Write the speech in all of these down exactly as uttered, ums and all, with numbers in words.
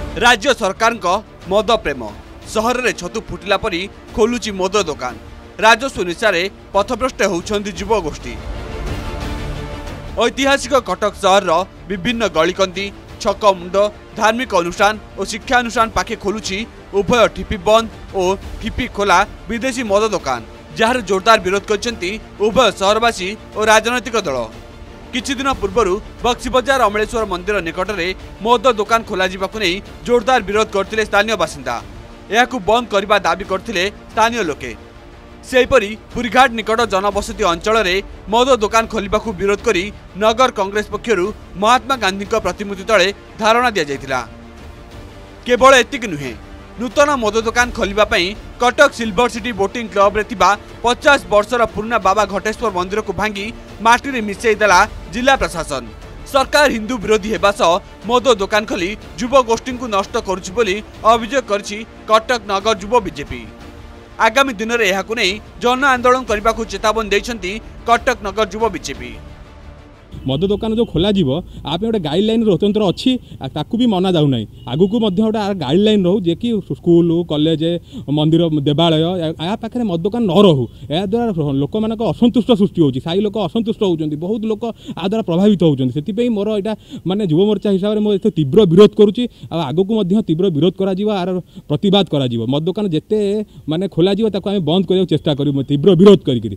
राज्य सरकार मद प्रेम सहर में छतु फुटिला परी खोलुची मद दुकान राजस्व निशारे पथभ्रष्ट होउछंती युवगोष्ठी। ऐतिहासिक कटक सहर विभिन्न गलिकंदी छक मुंड धार्मिक अनुष्ठान और शिक्षानुष्ठान पाखे खोलुची उभय ठिपी बंद और ठिपी खोला विदेशी मद दुकान जार जोरदार विरोध करछंती उभय सहरवासी और राजनैतिक दल। किछि दिन पूर्व बक्सी बजार अमलेश्वर मंदिर निकट में मद दुकान खोल जोरदार विरोध करते स्थानीय बासिंदा यह बंद करने दाबी करते स्थानीय लोके। सेहीपरि पुरीघाट निकट जनबसति अंचल में मद दुकान खोलने को विरोध करी नगर कांग्रेस पक्षर महात्मा गांधी प्रतिमूर्ति तले धारणा दि जाइथिला। केवल एतिक नुहे नूतन मद दुकान खोलने Cuttack silver city boating club रे थिबा पचास वर्षर पुराना बाबा घटेश्वर मंदिर को भांगी माटी रे मिसई देला जिला प्रशासन। सरकार हिंदू विरोधी हेबा सह मद दुकान खोली युव गोष्ठी को नष्ट करुछि बोली अभियोग करछि कटक नगर युव बीजेपी। आगामी दिन में यह जन आंदोलन करने को चेतावनी देइछंती कटक नगर युव बीजेपी। मद दुकान जो खोल आप गोटे गाइडलाइन स्वतंत्र अच्छी ताकू भी मना जाऊना आगू को गोटे गाइडलाइन रहू जे कि स्कूल कॉलेज मंदिर देवालय या पाखे मद दुकान न रहू या द्वारा लोक मान असंतुष्ट सृष्टि होती साई लोक असंतुष्ट होती बहुत लोक आ द्वारा प्रभावित होती से मोर यहाँ मानने युव मोर्चा हिसाब से मुझे तीव्र विरोध करुँची आगू को तीव्र विरोध कर प्रतिवाद कर मद दुकान जिते मानने खोल बंद करने चेष्टा कर तीव्र विरोध कर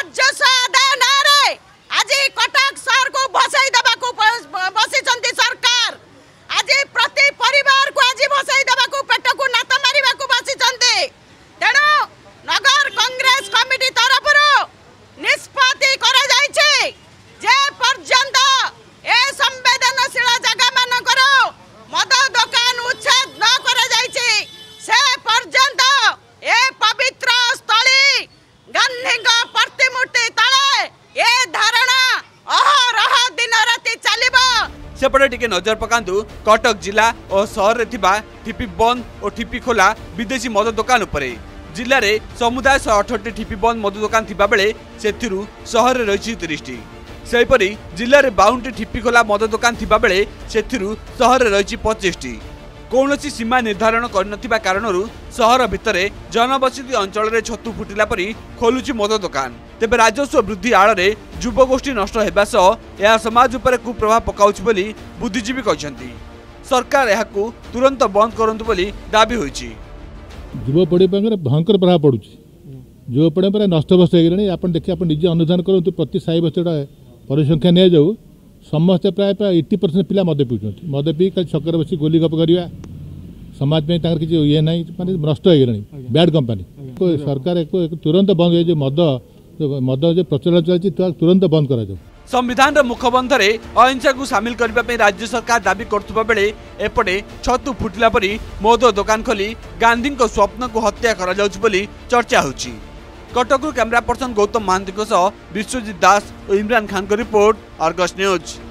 सेपटे टिके नजर पकांतु कटक जिला और सहर में ठिपी बंद और ठिपी खोला विदेशी मद दुकान उपरे। जिले में समुदाय सौ अठटी ठिपी बंद मद दुकान थिबा बेले सेथिरु सहर रही तीस टी सेहीपरि जिले में बावन ठिपी खोला मद दुकान थिबा बेले सेथिरु सहर रही पच्चीस टी। कौनसी सीमा निर्धारण करनथिबा कारणरू सहर भितर जनबसति अंचल में छतु फुटिला परी खोलुची मद दुकान। तेबे राजस्व वृद्धि आड़े युवगोष्ठी नष्ट होगा सह यह समाज उपर कुप्रभाव पकाउछि बोली बुद्धिजीवी कहछंती। सरकार यहाकू तुरंत बंद करंतु बोली दाबी होइछि। युवपीढ़ी भयंकर प्रभाव पड़ुछि युवपीढ़ी पर नष्टभ्रष्ट हो आप देखिए आप निजे अनुधान करूँ प्रति साई बच्चा परिसंख्या नि जाऊ समस्ते प्राय प्राय एट्टी परसेंट पिला मद पीछे मद पी कल छक बस गोली गप करवा समाज में किसी ये ना मानते नष्ट हो गला बैड कंपनी सरकार एक तुरंत बंद जो मद मद जो प्रचलन चलती तुरंत बंद करा जाऊ। संविधान मुखबंधरे अहिंसा को सामिल करने राज्य सरकार दाबी करथुबा बेले एपटे छतु फुटिला परी मद दुकान खोली गांधी स्वप्न को हत्या करा जाउछि बोली चर्चा होछि। कटक कैमरा पर्सन गौतम महांती विश्वजीत दास और इमरान खान को रिपोर्ट, अर्गस न्यूज।